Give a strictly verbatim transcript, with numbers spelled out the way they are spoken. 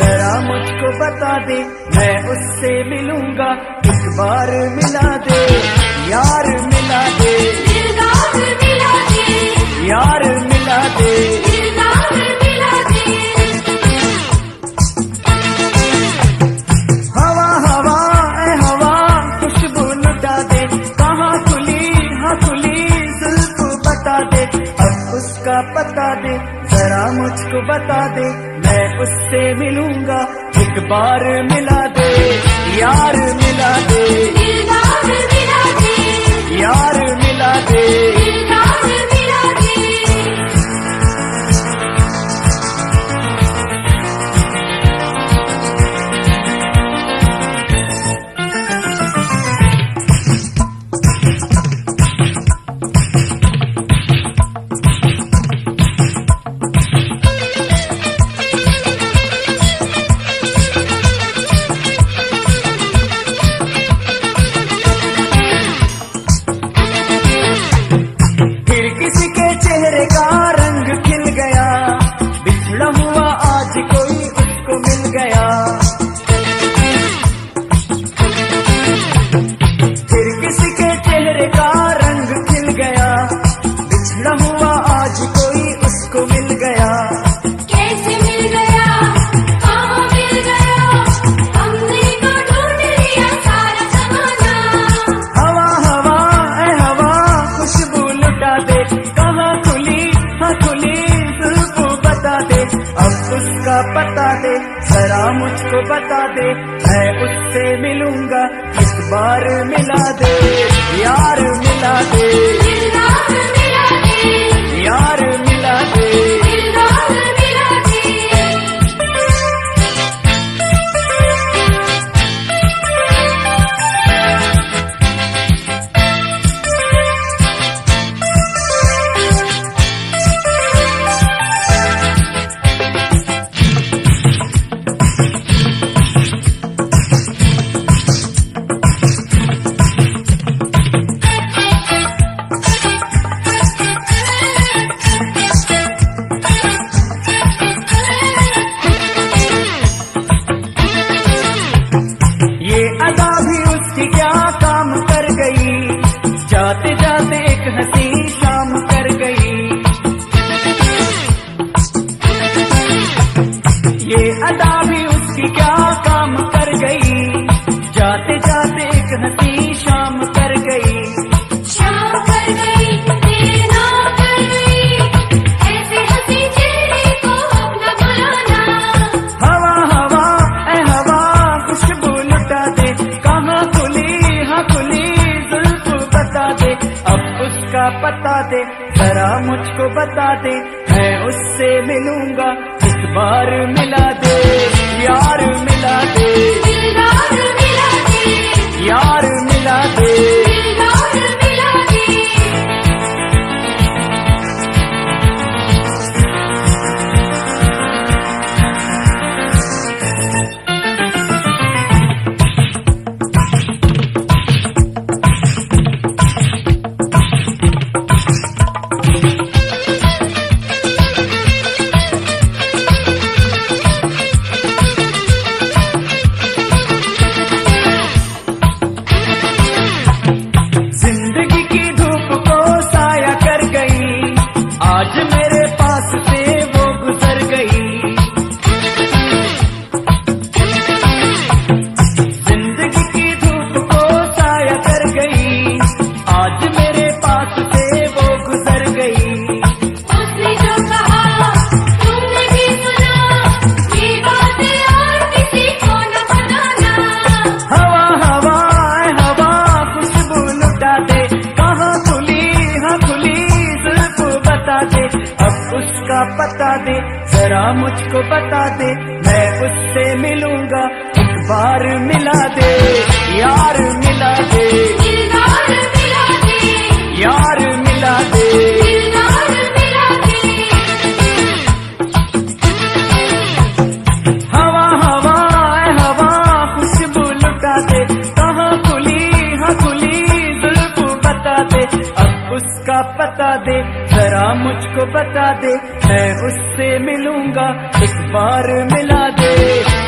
जरा मुझको बता दे, मैं उससे मिलूंगा, एक बार मिला दे, यार मिला दे, दिलदार मिला दे, यार मिला दे, दिलदार मिला दे। हवा हवा ए हवा खुशबू लुटा दे, कहाँ खुली हाँ खुली जुल्फ बता दे, अब उसका पता दे, जरा मुझको बता दे, मैं उससे मिलूंगा, एक बार मिला दे, यार मिला दे, दिलदार मिला दे, यार मिला दे, दिलदार मिला दे। चेहरे का रंग खिल गया, बिछड़ा हुआ आज कोई उसको मिल गया, फिर किसी के चेहरे का रंग खिल गया, बिछड़ा हुआ आज कोई उसको मिल गया। कैसे मिल गया, कहाँ मिल गया, हमने तो ढूंढ लिया सारा जमाना। हवा हवा ए हवा खुशबू लुटा दे, कहाँ खुली हाँ खुली जुल्फ बता दे, अब उसका पता दे, जरा मुझको बता दे, मैं उससे मिलूंगा, इस बार मिला दे, यार मिला दे, दिलदार मिला दे, यार मिला दे, दिलदार मिला दे। अदा भी उसकी क्या काम कर गई, जाते जाते एक हंसी शाम कर गई, ये अदा भी उसकी क्या काम कर गई, जाते जाते एक हंसी शाम कर गई, शाम कर गई, देर ना कर गई, ऐसे हंसी चेहरे को अपना बुलाना। हवा हवा ए हवा खुशबू लुटा दे, कहाँ खुली हाँ खुली जुल्फ बता दे, अब उसका पता दे, जरा मुझको बता दे, मैं उससे मिलूंगा, इस बार मिला दे, यार मिला दे, दिलदार मिला दे, यार मिला दे, दिलदार मिला दे। जिंदगी की धूप को साया कर गई, आज मेरे पास से वो गुजर गई, जिंदगी की धूप को साया कर गई, आज मेरे पास से वो गुजर गई। उसने जो कहा तुमने भी सुना, ये बातें और किसी को न बताना। हवा हवा हवा खुशबू लुटा दे, कहाँ खुली हाँ खुली जुल्फ बता दे, अब उसका पता दे, जरा मुझको बता दे, मैं उससे मिलूंगा, एक बार मिला दे, यार मिला दे, दिलदार मिला दे, यार मिला दे, दिलदार मिला दे। हवा हवा ए हवा खुशबू लुटा दे, कहाँ खुली हाँ खुली जुल्फ बता दे, अब उसका पता दे, जरा मुझको बता दे, मैं उससे मिलूंगा, एक बार मिला दे।